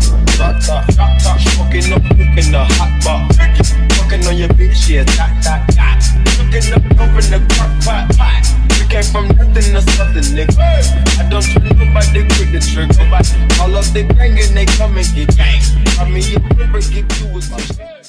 Drop top, smoking up, cooking the hot pot. Fucking on your bitch, yeah, that. Cooking up, open the crock pot. We came from nothing to something, nigga. I don't trust nobody, quick the trigger. All of the gang and they come and get gang. I mean, you never get you with my shit.